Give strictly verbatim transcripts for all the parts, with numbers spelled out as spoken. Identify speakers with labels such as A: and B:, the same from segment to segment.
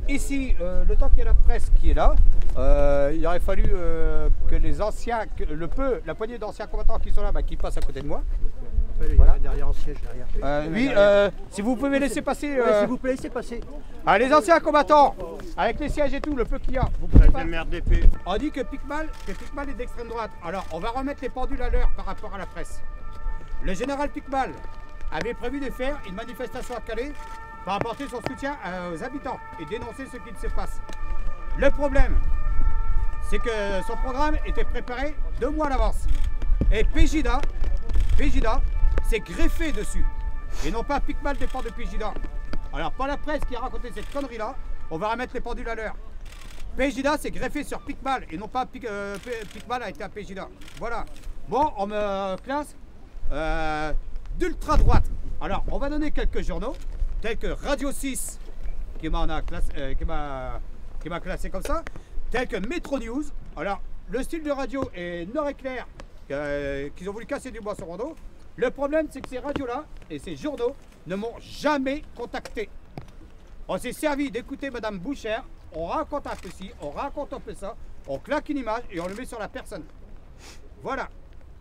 A: ici, euh, le temps qu'il y a la presse qui est là, euh, il aurait fallu euh, que les anciens, que le peu, la poignée d'anciens combattants qui sont là, bah, qui passent à côté de moi.
B: Voilà. Derrière en siège, derrière.
A: Euh, oui, euh, si vous pouvez laisser passer. Euh...
B: Ouais, s'il vous plaît, laissez passer.
A: Ah, les anciens combattants, avec les sièges et tout, le peu qu'il y a. Vous pouvez pas...
C: merde d'épée.
A: On dit que Picmal, que Picmal est d'extrême droite. Alors, on va remettre les pendules à l'heure par rapport à la presse. Le général Picmal avait prévu de faire une manifestation à Calais pour apporter son soutien aux habitants et dénoncer ce qui se passe. Le problème, c'est que son programme était préparé deux mois à l'avance. Et Pegida, Pegida s'est greffé dessus. Et non pas Picmal dépend de Pegida. Alors, pas la presse qui a raconté cette connerie-là, on va remettre les pendules à l'heure. Pegida s'est greffé sur Picmal et non pas Pic, euh, Picmal a été à Pegida. Voilà. Bon, on me classe euh, d'ultra droite. Alors, on va donner quelques journaux, tels que Radio six, qui m'a classé, euh, qui m'a qui m'a classé comme ça, tels que Metro News. Alors, le style de radio est Nord-Éclair, euh, qu'ils ont voulu casser du bois sur Bordeaux. Le problème, c'est que ces radios-là et ces journaux ne m'ont jamais contacté. On s'est servi d'écouter Madame Boucher, on raconte un peu ci, on raconte un peu ça, on claque une image et on le met sur la personne. Voilà.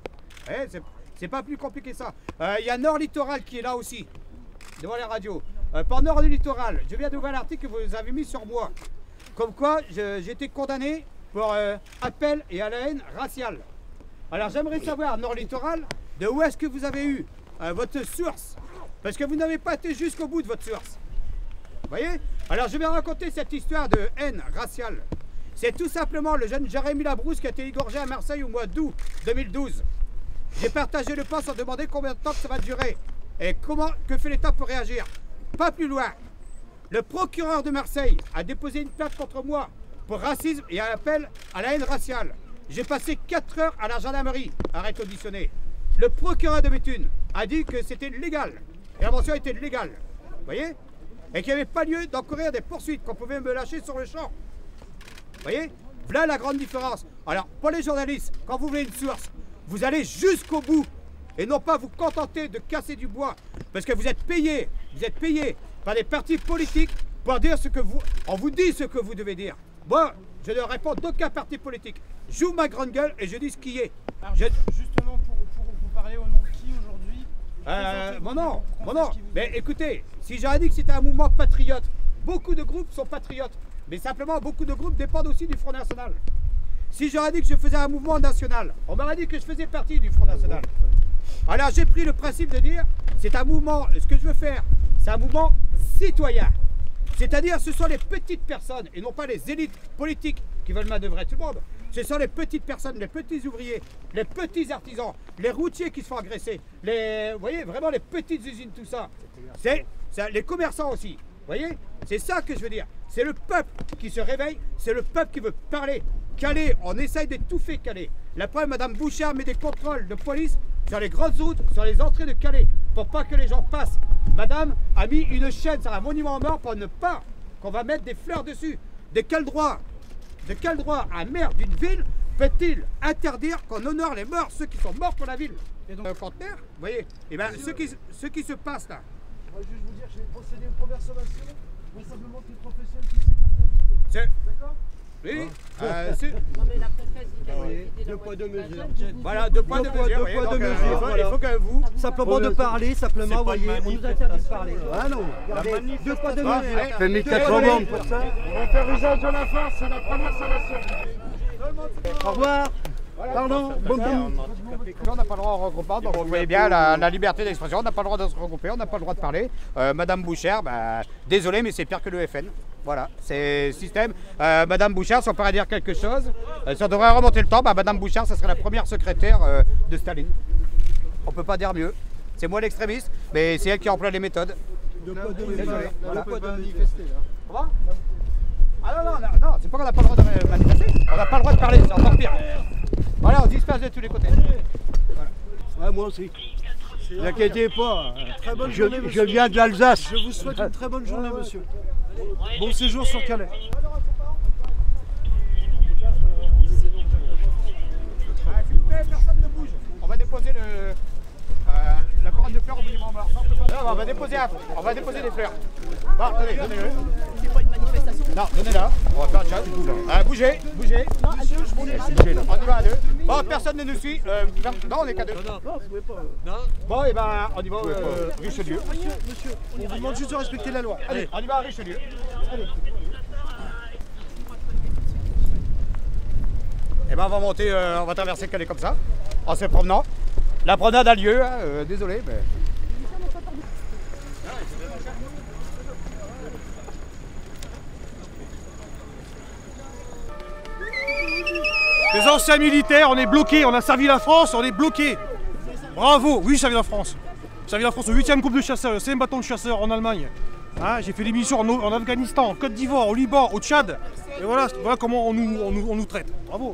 A: Eh, c'est pas plus compliqué que ça. Il euh, y a Nord Littoral qui est là aussi, devant les radios. Euh, pour Nord du Littoral, je viens d'ouvrir l'article que vous avez mis sur moi. Comme quoi, j'ai été condamné pour euh, appel et à la haine raciale. Alors j'aimerais savoir, Nord Littoral, de où est-ce que vous avez eu euh, votre source? Parce que vous n'avez pas été jusqu'au bout de votre source. Vous voyez? Alors je vais raconter cette histoire de haine raciale. C'est tout simplement le jeune Jérémy Labrousse qui a été égorgé à Marseille au mois d'août deux mille douze. J'ai partagé le pas sans demander combien de temps que ça va durer. Et comment, que fait l'État pour réagir? Pas plus loin. Le procureur de Marseille a déposé une plainte contre moi pour racisme et un appel à la haine raciale. J'ai passé quatre heures à la gendarmerie à réconditionner. Le procureur de Béthune a dit que c'était légal. L'invention était légale. Vous voyez? Et qu'il n'y avait pas lieu d'encourir des poursuites, qu'on pouvait me lâcher sur le champ. Vous voyez? Voilà la grande différence. Alors, pour les journalistes, quand vous voulez une source, vous allez jusqu'au bout. Et non pas vous contenter de casser du bois. Parce que vous êtes payé, vous êtes payé par des partis politiques pour dire ce que vous... On vous dit ce que vous devez dire. Moi, je ne réponds d'aucun parti politique. J'ouvre ma grande gueule et je dis ce qui est.
D: Alors, je... Justement, pour, pour vous parler au nom de qui aujourd'hui?
A: euh, Mon nom, mon nom. Mais écoutez, si j'aurais dit que c'était un mouvement patriote, beaucoup de groupes sont patriotes. Mais simplement, beaucoup de groupes dépendent aussi du Front National. Si j'aurais dit que je faisais un mouvement national, on m'aurait dit que je faisais partie du Front National. Alors j'ai pris le principe de dire, c'est un mouvement, ce que je veux faire, c'est un mouvement citoyen. C'est-à-dire, ce sont les petites personnes, et non pas les élites politiques qui veulent manœuvrer tout le monde. Ce sont les petites personnes, les petits ouvriers, les petits artisans, les routiers qui se font agresser, les, vous voyez, vraiment les petites usines, tout ça. C'est les commerçants aussi, vous voyez. C'est ça que je veux dire. C'est le peuple qui se réveille, c'est le peuple qui veut parler. Calais, on essaye d'étouffer Calais. La preuve, Madame Bouchard met des contrôles de police sur les grandes routes, sur les entrées de Calais, pour pas que les gens passent. Madame a mis une chaîne sur un monument aux morts pour ne pas qu'on va mettre des fleurs dessus. De quel droit, de quel droit un maire d'une ville peut-il interdire qu'on honore les morts, ceux qui sont morts pour la ville? Et donc, le conteneur, vous voyez, et ben, ce qui, ce qui se passe là.
E: Je vais juste vous dire, je vais procéder à une première sommation. Il faut simplement que les professionnels puissent s'écarter un petit peu. D'accord?
A: Oui, euh,
F: non mais la préfète dit qu'elle
B: oui. Deux poids, deux mesures.
A: Voilà, deux poids, deux mesures.
B: Deux poids, deux mesures.
A: Il faut, il faut que vous...
B: Simplement de parler, simplement, voyez, on nous interdit de parler. Ah non, regardez, deux poids, deux mesures.
C: T'as mis quatre bombes pour ça.
E: On va faire usage de la force, c'est la première sommation.
B: Au revoir. Pardon, bon bon.
A: On n'a pas le droit au regroupement, donc vous voyez bien la, la liberté d'expression, on n'a pas le droit de se regrouper, on n'a pas le droit de parler. Euh, Madame Boucher, bah, désolé, mais c'est pire que le F N. Voilà, c'est système. Euh, Madame Boucher, si on pourrait dire quelque chose, euh, si on devrait remonter le temps, bah, Madame Boucher, ça serait la première secrétaire euh, de Staline. On peut pas dire mieux. C'est moi l'extrémiste, mais c'est elle qui emploie les méthodes.
B: Deux poids, deux mesures.
A: Désolé.
B: Voilà. Deux poids, deux mesures.
A: Comment ? Ah non, non, non, non c'est pas qu'on n'a pas le droit de manifester, on n'a pas le droit de parler, c'est encore pire. Voilà, on disperse de tous les côtés.
B: Voilà. Ouais, moi aussi. Ne vous inquiétez pas.
E: Très bonne
B: je,
E: journée,
B: je viens de l'Alsace.
E: Je vous souhaite une très bonne journée, monsieur. Bon séjour sur Calais.
A: Ah, s'il vous plaît, personne ne bouge. On va déposer le, euh, la couronne de fleurs au monument mort. On va déposer, un, on va déposer des fleurs. Bon, attendez, donnez-le.
F: C'est pas une manifestation.
A: Non, donnez là. On va faire un chat. Ah, bougez, bougez. Monsieur, je voulais bougez là. On y va à deux. Bon, personne ne nous suit. Euh, non, on est qu'à deux. Non, non, vous pouvez pas. Non. Bon, et ben, on y va euh, Richelieu.
E: Monsieur, monsieur, on vous demande juste de respecter la loi.
A: Allez, on y va à Richelieu. Allez. Et ben, on va monter, euh, on va traverser le Calais comme ça, en se promenant. La promenade a lieu, hein, euh, désolé, mais.
C: Les anciens militaires, on est bloqués, on a servi la France, on est bloqués. Bravo, oui, j'ai servi la France. J'ai servi la France au huitième groupe de chasseurs, le cinquième bâton de chasseurs en Allemagne. Hein, j'ai fait des missions en, en Afghanistan, en Côte d'Ivoire, au Liban, au Tchad. Et voilà, voilà comment on nous, on, nous, on nous traite. Bravo.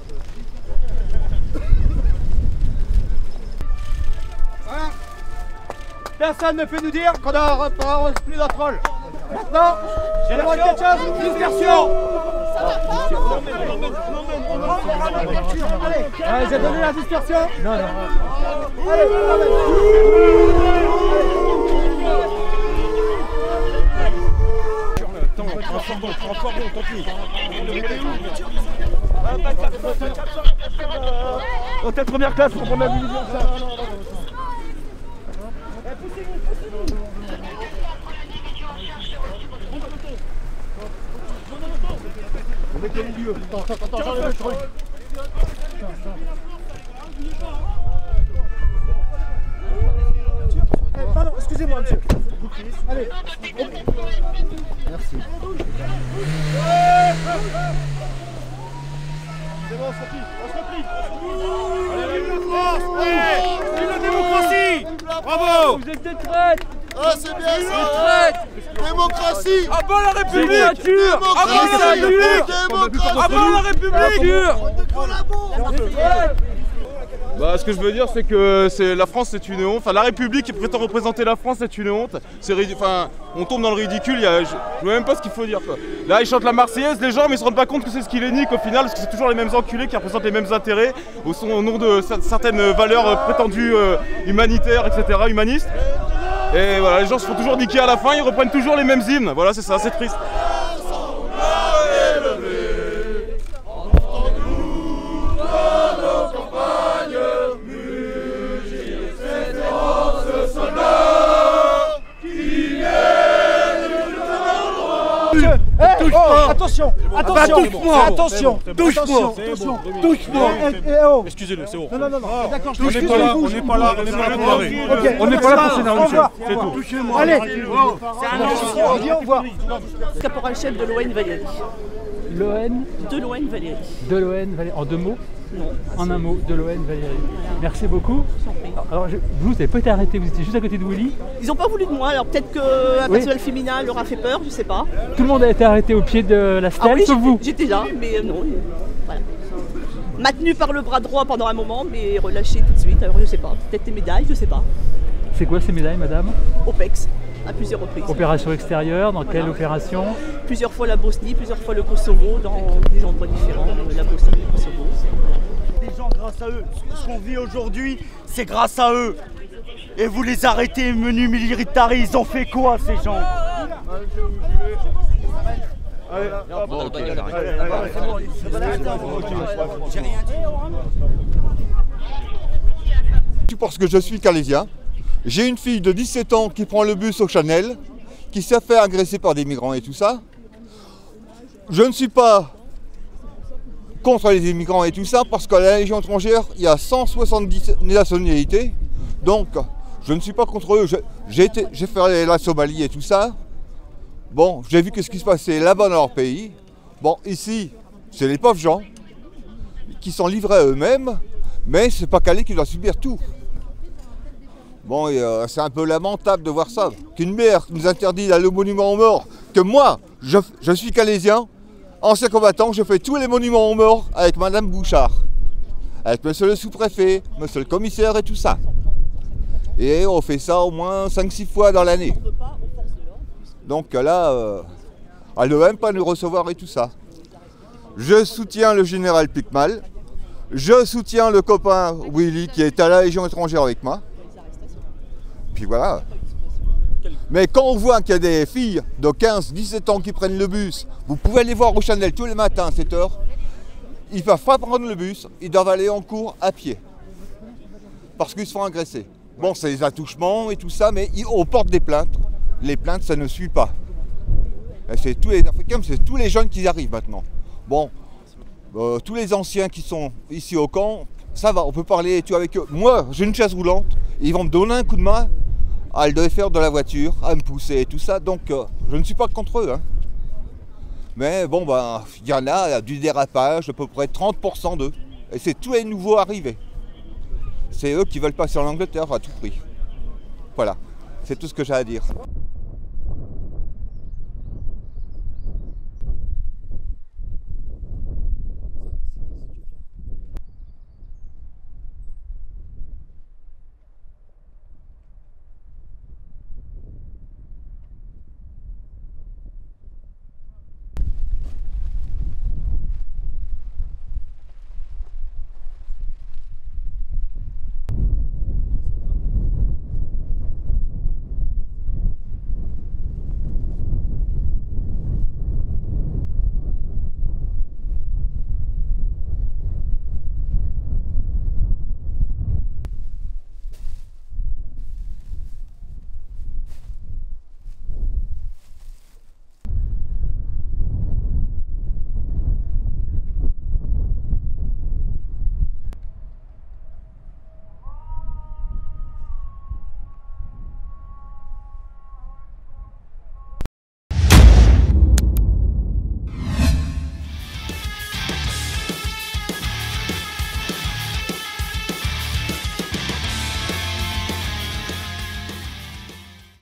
A: Voilà. Personne ne peut nous dire qu'on a plus d'un troll. Maintenant, j'ai demandé quelque chose, dispersion. Allez, j'ai donné la dispersion. Non, non. Allez,
C: Hôtel première classe pour prendre la division.
E: On met quel lieu? Attends, attends, attends, j'enlève le truc. Eh, pardon, excusez-moi, monsieur. Allez. Merci.
C: C'est bon, on se replie, on se replie. Allez, vive la France! Ouais, vive la démocratie! Bravo!
G: Vous êtes des traîtres!
E: Ah, c'est bien
G: Des
E: ça!
G: traîtres!
E: Démocratie!
G: À bas la République!
E: Démocratie!
G: À bas la République!
E: Démocratie!
G: À bas la République!
H: Bah, ce que je veux dire, c'est que c'est la France, c'est une honte. Enfin, la République qui prétend représenter la France, c'est une honte. C'est enfin, on tombe dans le ridicule. Il y a, je, je vois même pas ce qu'il faut dire, quoi. Là, ils chantent la Marseillaise, les gens, mais ils se rendent pas compte que c'est ce qui les nique au final, parce que c'est toujours les mêmes enculés qui représentent les mêmes intérêts au, son, au nom de certaines valeurs prétendues euh, humanitaires, et cetera, humanistes. Et voilà, les gens se font toujours niquer à la fin. Ils reprennent toujours les mêmes hymnes. Voilà, c'est ça, c'est triste.
E: Eh, oh, attention, attention,
C: touche-moi,
E: attention,
C: touche-moi,
E: attention,
C: touche-moi.
E: Eh, eh, eh, oh.
C: Excusez-le, c'est bon.
E: Non, non, non, non. D'accord, je
C: On n'est pas là, on n'est pas là, on n'est pas là pour arrêter. On n'est pas là pour s'énerver, c'est tout.
E: Allez,
F: C'est
E: viens, on voit.
F: caporal-chef de l'O N Valérie.
I: L'O N
F: De l'O N Valérie.
I: de l'O N Valérie. En deux mots?
F: Non.
I: En un mot, de l'O N Valérie. Merci beaucoup. Alors, je, vous n'avez pas été arrêté, vous étiez juste à côté de Willy.
F: Ils n'ont pas voulu de moi, alors peut-être qu'un personnel féminin leur a fait peur, je sais pas.
I: Tout le monde a été arrêté au pied de la stèle,
F: Ah oui,
I: sauf
F: j'étais-
I: vous.
F: j'étais là, mais euh, non. euh, Voilà. Maintenu par le bras droit pendant un moment, mais relâché tout de suite, alors je sais pas. Peut-être des médailles, je sais pas.
I: C'est quoi ces médailles, madame?
F: O P E X, à plusieurs reprises.
I: Opération extérieure, dans quelle
F: Voilà.
I: opération?
F: Plusieurs fois la Bosnie, plusieurs fois le Kosovo, dans des endroits différents, euh, la Bosnie, le Kosovo.
J: Les gens, grâce à eux, ce qu'on vit aujourd'hui, c'est grâce à eux. Et vous les arrêtez, menus militaires, ils ont fait quoi ces gens?
K: Parce que je suis calaisien. J'ai une fille de dix-sept ans qui prend le bus au Chanel, qui s'est fait agresser par des migrants et tout ça. Je ne suis pas contre les immigrants et tout ça, parce qu'à la Légion étrangère, il y a cent soixante-dix nationalités. Donc, je ne suis pas contre eux. J'ai fait la Somalie et tout ça. Bon, j'ai vu ce qui se passait là-bas dans leur pays. Bon, ici, c'est les pauvres gens qui sont livrés à eux-mêmes, mais c'est pas Calais qui doit subir tout. Bon, euh, c'est un peu lamentable de voir ça. Qu'une mère nous interdit d'aller au monument aux morts, que moi, je, je suis calaisien, ancien combattant, je fais tous les monuments aux morts avec Madame Bouchard, avec monsieur le sous-préfet, monsieur le commissaire et tout ça. Et on fait ça au moins cinq six fois dans l'année. Donc là, euh, elle ne veut même pas nous recevoir et tout ça. Je soutiens le général Picmal, je soutiens le copain Willy qui est à la Légion étrangère avec moi. Puis voilà. Mais quand on voit qu'il y a des filles de quinze dix-sept ans qui prennent le bus, vous pouvez aller voir au Chanel tous les matins à sept heures, ils ne peuvent pas prendre le bus, ils doivent aller en cours à pied. Parce qu'ils se font agresser. Bon, c'est les attouchements et tout ça, mais on porte des plaintes. Les plaintes, ça ne suit pas. C'est tous les Africains, c'est tous les jeunes qui y arrivent maintenant. Bon, euh, tous les anciens qui sont ici au camp, ça va, on peut parler tu avec eux. Moi, j'ai une chaise roulante, ils vont me donner un coup de main à le faire de la voiture, à me pousser et tout ça, donc euh, je ne suis pas contre eux. Hein. Mais bon, ben, il y en a du dérapage, à peu près trente pour cent d'eux. Et c'est tous les nouveaux arrivés. C'est eux qui veulent passer en Angleterre à tout prix. Voilà, c'est tout ce que j'ai à dire.